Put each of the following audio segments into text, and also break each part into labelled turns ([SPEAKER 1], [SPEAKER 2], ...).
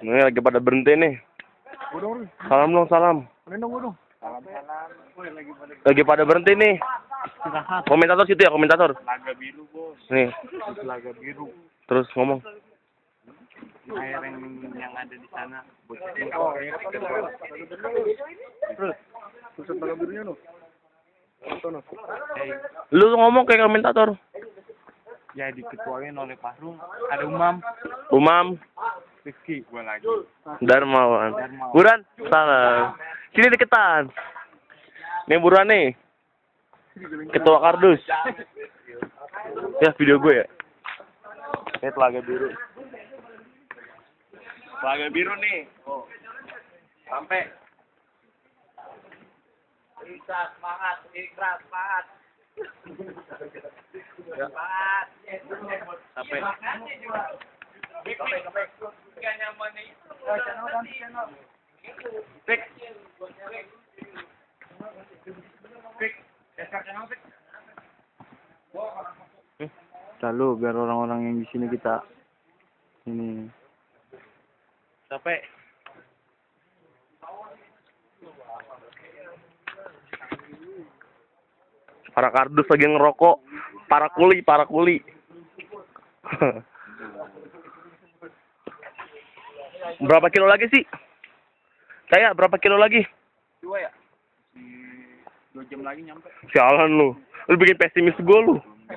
[SPEAKER 1] Ini lagi pada berhenti nih. Salam dong, salam. Lagi pada berhenti nih. Komentator situ ya, komentator.
[SPEAKER 2] Laga biru, bos.
[SPEAKER 1] Nih,
[SPEAKER 2] Laga biru.
[SPEAKER 1] terus ngomong.
[SPEAKER 2] Air yang ada di sana.
[SPEAKER 3] Terus laga birunya no.
[SPEAKER 1] Lu ngomong kayak komentator.
[SPEAKER 2] Ya diketuain oleh Fahrul. Ada Umam,
[SPEAKER 1] Umam,
[SPEAKER 2] Rizky, gua lagi.
[SPEAKER 1] Darmawan. Buran, salam. Sini deketan. Nih Buran nih. Ketua Kardus. Ya video gue ya. Ini telaga biru. Telaga biru nih. Oh. Sampai.
[SPEAKER 4] Bisa semangat, ikhlas semangat. Semangat.
[SPEAKER 1] Sampai.
[SPEAKER 4] Gak nyaman nih.
[SPEAKER 1] Pik.
[SPEAKER 2] Lalu biar orang-orang yang di sini kita ini.
[SPEAKER 1] Sampai. Para kardus lagi ngerokok, para kuli. Berapa kilo lagi sih? Saya berapa kilo lagi?
[SPEAKER 2] 2 ya? 2 jam lagi nyampe.
[SPEAKER 1] Sialan lu. Lu bikin pesimis gue lu.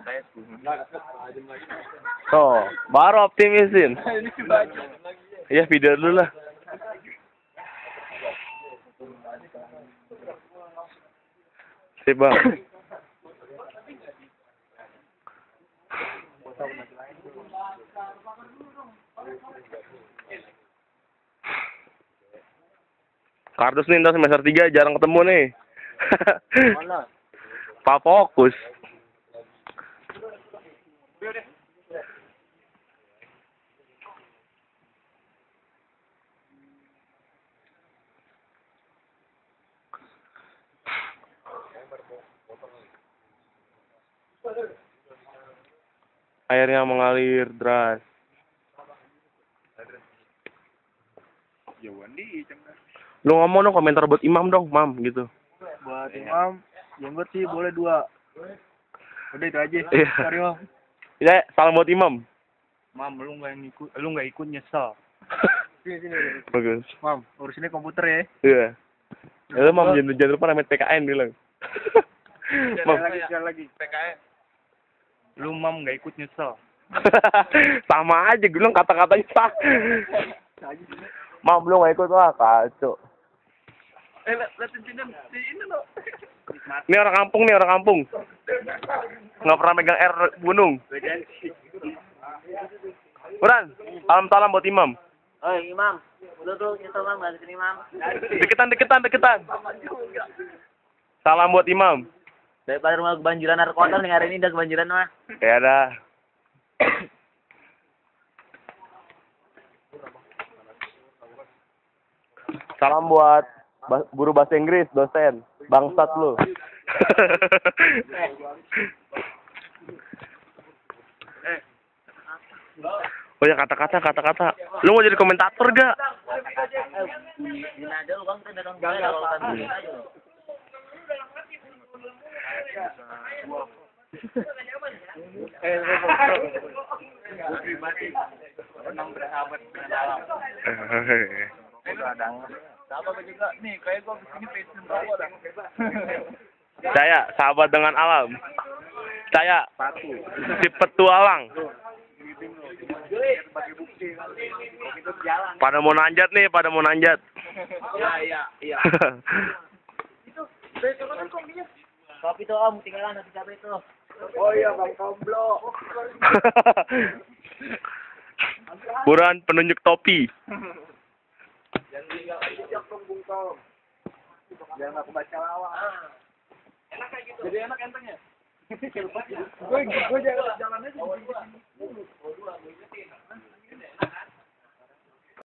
[SPEAKER 1] Oh, baru optimisin. Ya video dulu lah. Sip bang. Kardus nih ntar semester 3 jarang ketemu nih.
[SPEAKER 3] Mana?
[SPEAKER 1] Pak fokus. Airnya mengalir deras.
[SPEAKER 2] Jauhan di cengar.
[SPEAKER 1] Lu ngomong dong komentar buat Imam dong, Mam gitu.
[SPEAKER 3] Buat Imam, jenggot sih boleh 2. Udah itu aja.
[SPEAKER 1] Iya.
[SPEAKER 3] Sorry Mam.
[SPEAKER 1] Ya, salam buat Imam.
[SPEAKER 2] Mam, lu nggak ikut nyesel.
[SPEAKER 3] Sini.
[SPEAKER 1] Bagus.
[SPEAKER 3] Mam, urusinnya komputer ya.
[SPEAKER 1] Iya. Ya, lu Mam jangan lupa namanya PKN bilang. Mam.
[SPEAKER 3] Sekali lagi.
[SPEAKER 2] PKS. Lu Mam nggak ikut nyesel.
[SPEAKER 1] Sama aja, gue bilang kata-katanya sah. Mam belum gak ikut lah, kacau.
[SPEAKER 3] Liatin sini lo.
[SPEAKER 1] Ini orang kampung Nggak pernah megang air gunung. Buran, salam buat Imam.
[SPEAKER 4] Oh Imam, lu tuh nyesel Mam, gak kesini Mam.
[SPEAKER 1] Deketan. Salam buat Imam.
[SPEAKER 4] Daripada rumah kebanjiran air kotor nih hari ini udah kebanjiran mah.
[SPEAKER 1] Ya dah. Salam buat guru bahasa Inggris, dosen. Bangsat lu. Oh ya kata-kata. Lu mau jadi komentator gak?
[SPEAKER 4] Gini aja lu Bang, kita datang boleh kalau tadi aja lu.
[SPEAKER 2] Senang bersahabat dengan alam. Sama juga nih, kayak gua kesini passion bawa dah.
[SPEAKER 1] Saya sahabat dengan alam. Saya si petualang. Pada mau nanjat.
[SPEAKER 4] Iya. Kopi tuh Om, tinggalan habis apa itu?
[SPEAKER 3] Oh iya Bang Komblo.
[SPEAKER 1] Buran penunjuk topi.
[SPEAKER 3] Jangan Bung Tom. Jangan aku baca lawak.
[SPEAKER 4] Enak kayak gitu.
[SPEAKER 3] Jadi enak entengnya. Gue jalan aja.